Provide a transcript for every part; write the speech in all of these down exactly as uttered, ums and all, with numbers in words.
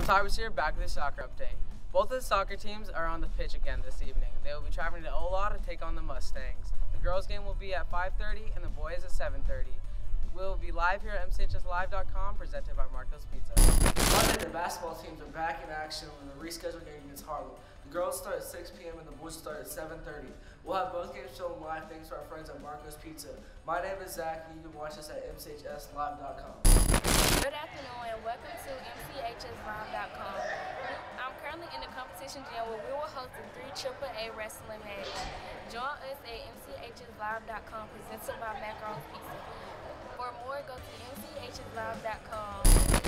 Tybers here, back with the soccer update. Both of the soccer teams are on the pitch again this evening. They will be traveling to Ola to take on the Mustangs. The girls' game will be at five thirty and the boys at seven thirty. We'll be live here at M C H S live dot com, presented by Marco's Pizza. Monday, the basketball teams are back in action with a rescheduled game against Harlem. The girls start at six p m and the boys start at seven thirty. We'll have both games shown live thanks to our friends at Marco's Pizza. My name is Zach, and you can watch us at M C H S live dot com. Good afternoon and welcome to M C H S live dot com. I'm currently in the competition gym where we will host a three triple A wrestling match. Join us at M C H S live dot com, presented by Marco's Pizza. For more, go to M C H S live dot com.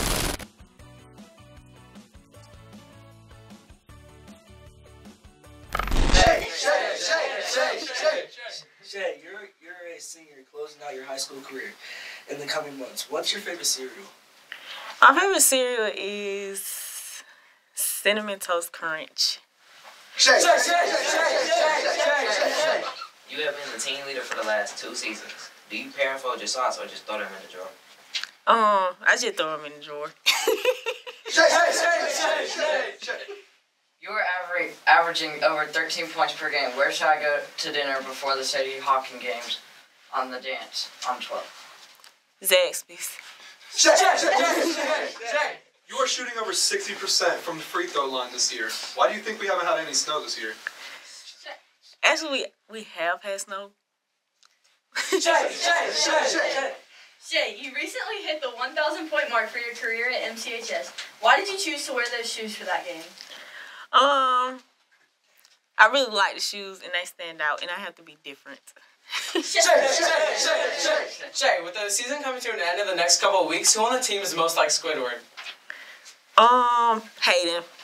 Shay, Shay, Shay, Shay, Shay, Shay, you're you're a senior closing out your high school career in the coming months. What's your favorite cereal? My favorite cereal is Cinnamon Toast Crunch. Shay, Shay, Shay, Shay, Shay, Shay, Shay. You have been the team leader for the last two seasons. Do you pair and fold your socks or just throw them in the drawer? Um, I just throw them in the drawer. Shay, Shay, Shay, Shay, Shay, Shay. You're average, averaging over thirteen points per game. Where should I go to dinner before the Sadie Hawking games on the dance on twelve? Zaxby's. Shay, Shay, Shay, Shay, Shay. You are shooting over sixty percent from the free throw line this year. Why do you think we haven't had any snow this year? Actually, we, we have had snow. Shay, Shay, Shay, Shay. Shay, you recently hit the one thousand point mark for your career at M C H S. Why did you choose to wear those shoes for that game? Um, I really like the shoes and they stand out and I have to be different. Shay, Shay, Shay, Shay, Shay. Shay, with the season coming to an end in the next couple of weeks, who on the team is most like Squidward? Um, Hayden.